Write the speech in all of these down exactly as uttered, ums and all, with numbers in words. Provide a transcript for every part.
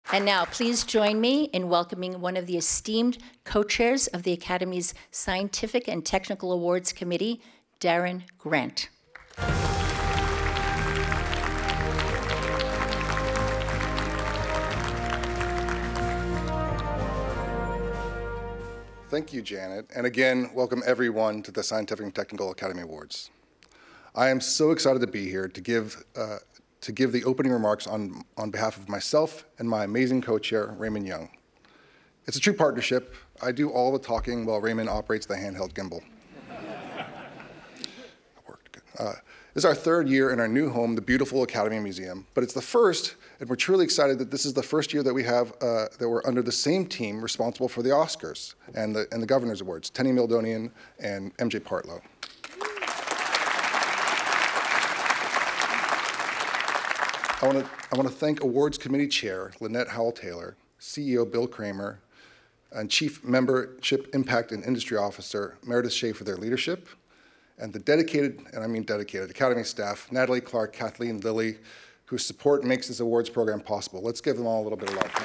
And now, please join me in welcoming one of the esteemed co-chairs of the Academy's Scientific and Technical Awards Committee, Darin Grant. Thank you, Janet, and again, welcome everyone to the Scientific and Technical Academy Awards. I am so excited to be here to give, uh, to give the opening remarks on, on behalf of myself and my amazing co-chair, Raymond Young. It's a true partnership. I do all the talking while Raymond operates the handheld gimbal. That worked good. Uh, this is our third year in our new home, the beautiful Academy Museum, but it's the first, and we're truly excited that this is the first year that we have, uh, that we're under the same team responsible for the Oscars and the, and the Governor's Awards, Tenny Mildonian and M J Partlow. I want to I want to thank Awards Committee Chair Lynette Howell-Taylor, C E O Bill Kramer, and Chief Membership Impact and Industry Officer Meredith Shea for their leadership, and the dedicated, and I mean dedicated, Academy staff, Natalie Clark, Kathleen Lilly, whose support makes this awards program possible. Let's give them all a little bit of love.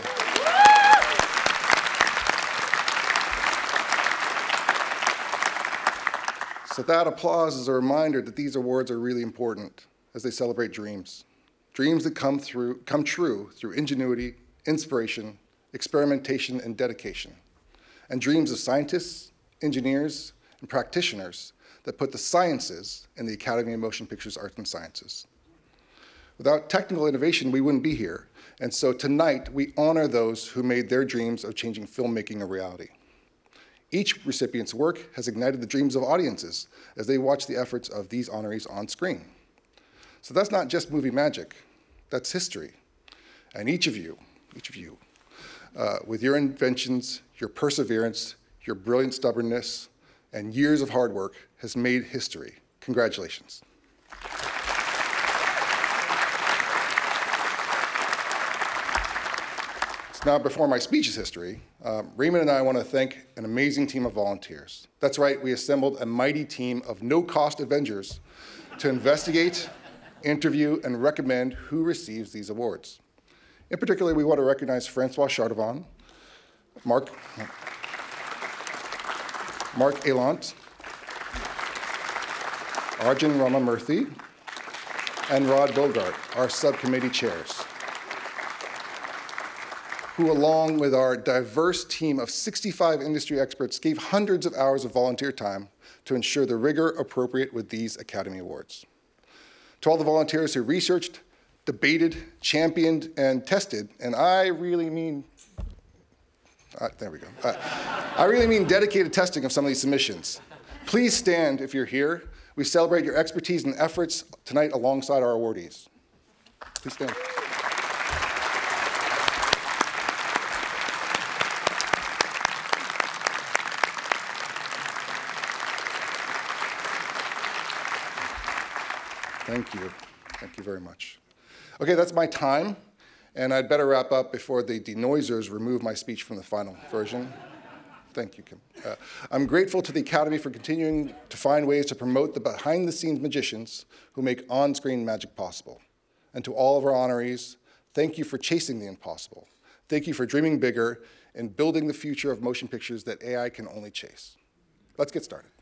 So that applause is a reminder that these awards are really important as they celebrate dreams. Dreams that come, through, come true through ingenuity, inspiration, experimentation, and dedication. And dreams of scientists, engineers, and practitioners that put the sciences in the Academy of Motion Pictures Arts and Sciences. Without technical innovation, we wouldn't be here. And so tonight, we honor those who made their dreams of changing filmmaking a reality. Each recipient's work has ignited the dreams of audiences as they watch the efforts of these honorees on screen. So that's not just movie magic, that's history. And each of you, each of you, uh, with your inventions, your perseverance, your brilliant stubbornness, and years of hard work has made history. Congratulations. So now, before my speech is history, um, Raymond and I want to thank an amazing team of volunteers. That's right, we assembled a mighty team of no-cost Avengers to investigate, interview, and recommend who receives these awards. In particular, we want to recognize Francois Chardevon, Mark, Mark Elant, Arjun Ramamurthy, and Rod Bogart, our subcommittee chairs, who, along with our diverse team of sixty-five industry experts, gave hundreds of hours of volunteer time to ensure the rigor appropriate with these Academy Awards. To all the volunteers who researched, debated, championed, and tested, and I really mean, uh, there we go. Uh, I really mean dedicated testing of some of these submissions. Please stand if you're here. We celebrate your expertise and efforts tonight alongside our awardees. Please stand. Thank you. Thank you very much. Okay, that's my time, and I'd better wrap up before the denoisers remove my speech from the final version. Thank you, Kim. Uh, I'm grateful to the Academy for continuing to find ways to promote the behind-the-scenes magicians who make on-screen magic possible. And to all of our honorees, thank you for chasing the impossible. Thank you for dreaming bigger and building the future of motion pictures that A I can only chase. Let's get started.